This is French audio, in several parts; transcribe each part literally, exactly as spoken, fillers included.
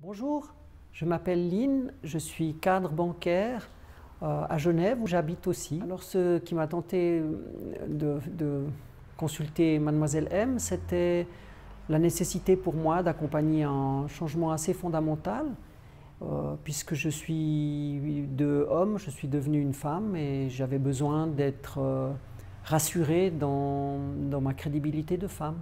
Bonjour, je m'appelle Lynn, je suis cadre bancaire euh, à Genève où j'habite aussi. Alors ce qui m'a tenté de, de consulter Mademoiselle M, c'était la nécessité pour moi d'accompagner un changement assez fondamental euh, puisque je suis de homme, je suis devenue une femme et j'avais besoin d'être euh, rassurée dans, dans ma crédibilité de femme.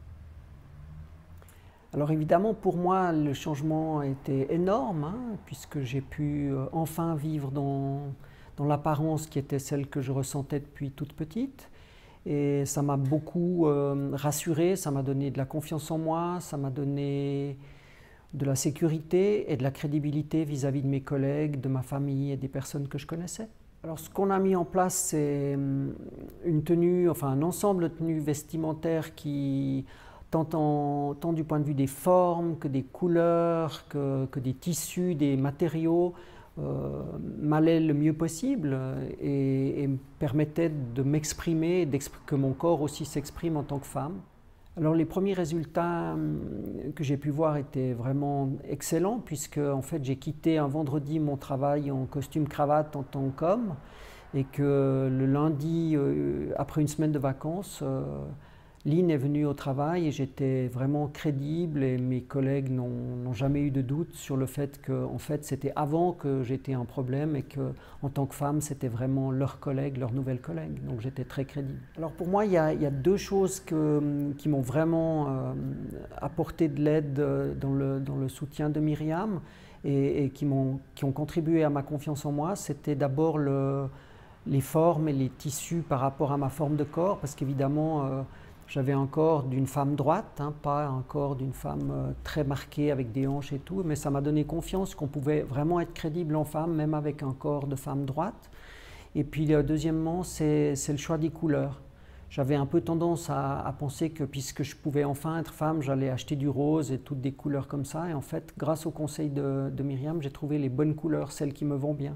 Alors évidemment, pour moi, le changement était énorme, hein, puisque j'ai pu euh, enfin vivre dans, dans l'apparence qui était celle que je ressentais depuis toute petite. Et ça m'a beaucoup euh, rassurée, ça m'a donné de la confiance en moi, ça m'a donné de la sécurité et de la crédibilité vis-à-vis de mes collègues, de ma famille et des personnes que je connaissais. Alors ce qu'on a mis en place, c'est une tenue, enfin un ensemble de tenues vestimentaires qui Tant, en, tant du point de vue des formes, que des couleurs, que, que des tissus, des matériaux, euh, m'allaient le mieux possible et, et me permettaient de m'exprimer, que mon corps aussi s'exprime en tant que femme. Alors les premiers résultats que j'ai pu voir étaient vraiment excellents puisque en fait j'ai quitté un vendredi mon travail en costume cravate en tant qu'homme et que le lundi, euh, après une semaine de vacances, euh, Lynn est venue au travail et j'étais vraiment crédible et mes collègues n'ont jamais eu de doute sur le fait que en fait, c'était avant que j'étais un problème et qu'en tant que femme, c'était vraiment leurs collègues, leurs nouvelles collègues. Donc j'étais très crédible. Alors pour moi, il y a, il y a deux choses que, qui m'ont vraiment euh, apporté de l'aide dans le, dans le soutien de Myriam et, et qui, m'ont, qui ont contribué à ma confiance en moi. C'était d'abord le, les formes et les tissus par rapport à ma forme de corps parce qu'évidemment, euh, j'avais un corps d'une femme droite, hein, pas un corps d'une femme euh, très marquée avec des hanches et tout, mais ça m'a donné confiance qu'on pouvait vraiment être crédible en femme, même avec un corps de femme droite. Et puis euh, deuxièmement, c'est le choix des couleurs. J'avais un peu tendance à, à penser que puisque je pouvais enfin être femme, j'allais acheter du rose et toutes des couleurs comme ça. Et en fait, grâce au conseil de, de Myriam, j'ai trouvé les bonnes couleurs, celles qui me vont bien.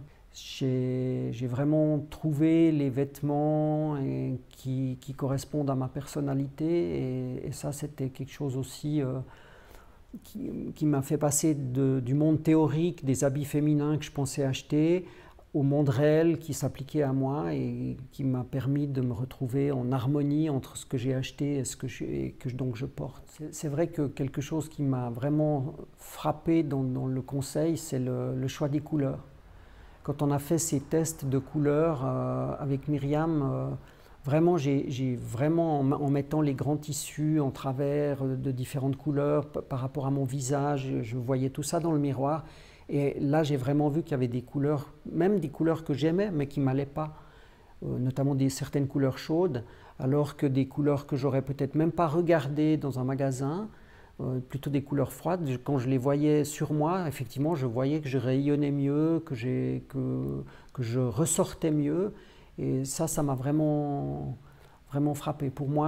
J'ai vraiment trouvé les vêtements et qui, qui correspondent à ma personnalité et, et ça c'était quelque chose aussi euh, qui, qui m'a fait passer de, du monde théorique des habits féminins que je pensais acheter au monde réel qui s'appliquait à moi et qui m'a permis de me retrouver en harmonie entre ce que j'ai acheté et ce que je, et que donc je porte. C'est vrai que quelque chose qui m'a vraiment frappé dans, dans le conseil, c'est le, le choix des couleurs. Quand on a fait ces tests de couleurs euh, avec Myriam, euh, vraiment, j'ai vraiment, en, en mettant les grands tissus en travers de différentes couleurs par rapport à mon visage, je voyais tout ça dans le miroir. Et là, j'ai vraiment vu qu'il y avait des couleurs, même des couleurs que j'aimais, mais qui ne m'allaient pas, euh, notamment des, certaines couleurs chaudes, alors que des couleurs que j'aurais peut-être même pas regardées dans un magasin, Euh, plutôt des couleurs froides. Quand je les voyais sur moi, effectivement, je voyais que je rayonnais mieux, que, que, que je ressortais mieux. Et ça, ça m'a vraiment, vraiment frappé. Pour moi,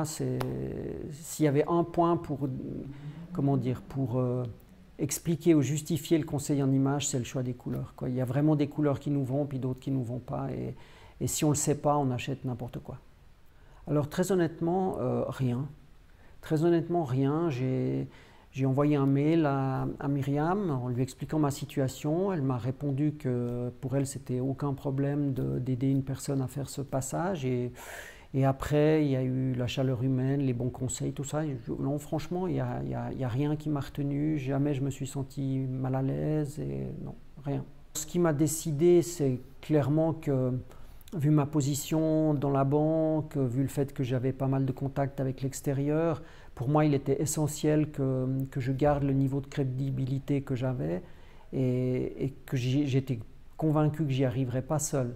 s'il y avait un point pour, comment dire, pour euh, expliquer ou justifier le conseil en image, c'est le choix des couleurs, quoi. Il y a vraiment des couleurs qui nous vont, puis d'autres qui ne nous vont pas. Et, et si on ne le sait pas, on achète n'importe quoi. Alors très honnêtement, euh, rien. Très honnêtement, rien. J'ai envoyé un mail à, à Myriam en lui expliquant ma situation. Elle m'a répondu que pour elle, c'était aucun problème d'aider une personne à faire ce passage. Et, et après, il y a eu la chaleur humaine, les bons conseils, tout ça. Je, non, franchement, il n'y a, a, a rien qui m'a retenu. Jamais je me suis sentie mal à l'aise. Et non, rien. Ce qui m'a décidé, c'est clairement que vu ma position dans la banque, vu le fait que j'avais pas mal de contacts avec l'extérieur, pour moi il était essentiel que, que je garde le niveau de crédibilité que j'avais et, et que j'étais convaincu que j'y arriverais pas seul.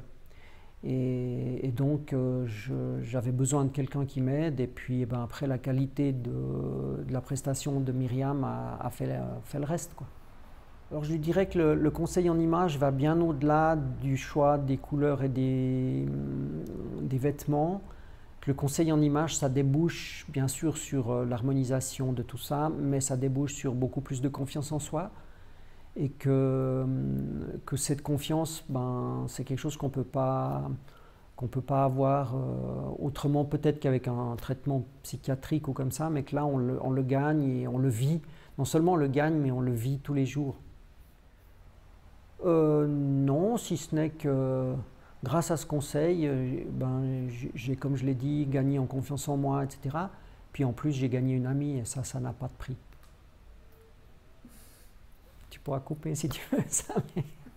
Et, et donc euh, j'avais besoin de quelqu'un qui m'aide et puis et ben, après la qualité de, de la prestation de Myriam a, a, fait, a fait le reste, quoi. Alors je lui dirais que le, le conseil en image va bien au-delà du choix des couleurs et des, des vêtements. Que le conseil en image, ça débouche bien sûr sur l'harmonisation de tout ça, mais ça débouche sur beaucoup plus de confiance en soi. Et que, que cette confiance, ben, c'est quelque chose qu'on peut pas, qu'on peut pas avoir euh, autrement peut-être qu'avec un traitement psychiatrique ou comme ça, mais que là on le, on le gagne et on le vit. Non seulement on le gagne, mais on le vit tous les jours. Euh, non, si ce n'est que grâce à ce conseil, euh, ben, j'ai, comme je l'ai dit, gagné en confiance en moi, et cetera. Puis en plus, j'ai gagné une amie et ça, ça n'a pas de prix. Tu pourras couper si tu veux ça. Mais...